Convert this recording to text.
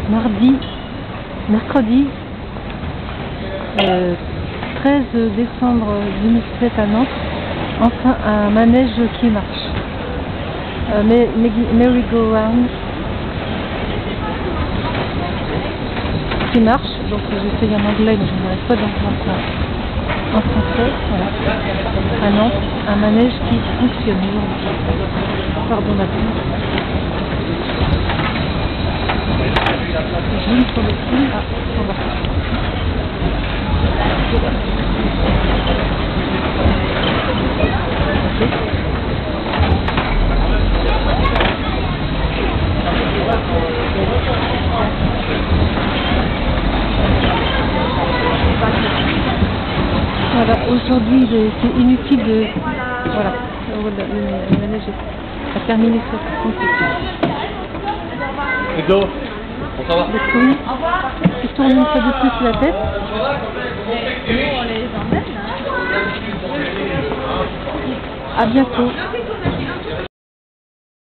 mercredi 13 décembre 2007 à Nantes, enfin un manège qui marche. Merry-go-round qui marche, donc j'essaye en anglais mais je n'arrive pas d'entendre en français. Voilà. À Nantes, un manège qui fonctionne aujourd'hui. Pardon la pluie. Jaune sur le film. Ah, on va. Voilà, aujourd'hui c'est inutile de... Voilà, le manège a terminé sa construction. Edo, ça va? Le tourne, il tourne une fois de plus la tête. À bientôt.